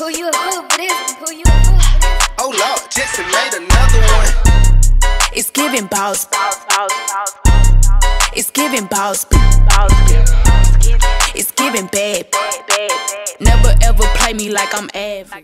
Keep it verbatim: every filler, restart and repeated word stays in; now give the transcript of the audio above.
Who you a fool for this? Who you a fool for this? Oh Lord, Jackson made another one. It's giving boss. It's giving boss. It's giving bad. Never ever play me like I'm average.